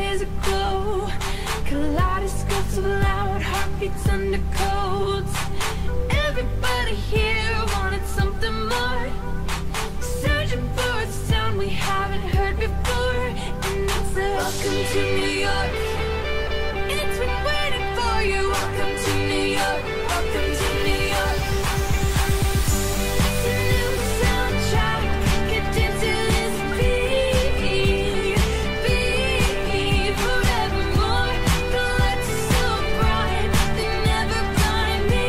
years ago. Kaleidoscopes of loud heartbeats under codes. Everybody here wanted something more, searching for a sound we haven't heard before. And it's a welcome to New York. It's been waiting for you. Welcome to New York. Welcome to New York. It's a new soundtrack. Get into this beat, beat forevermore. The lights are so bright, they never blind me.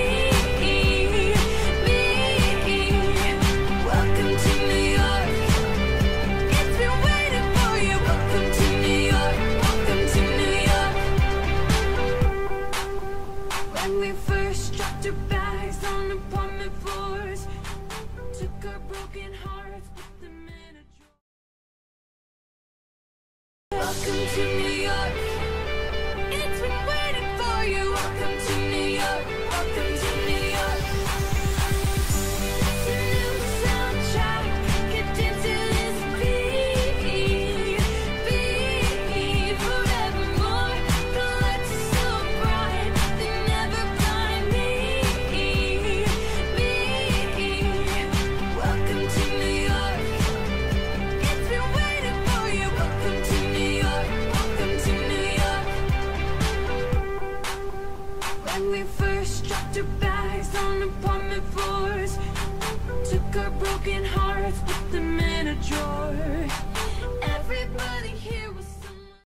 Welcome to New York. It's been waiting for you. Welcome to New York. Welcome to New York. When we first dropped our bags on apartment floors, took our broken hearts, put them in a drawer. Welcome to New York.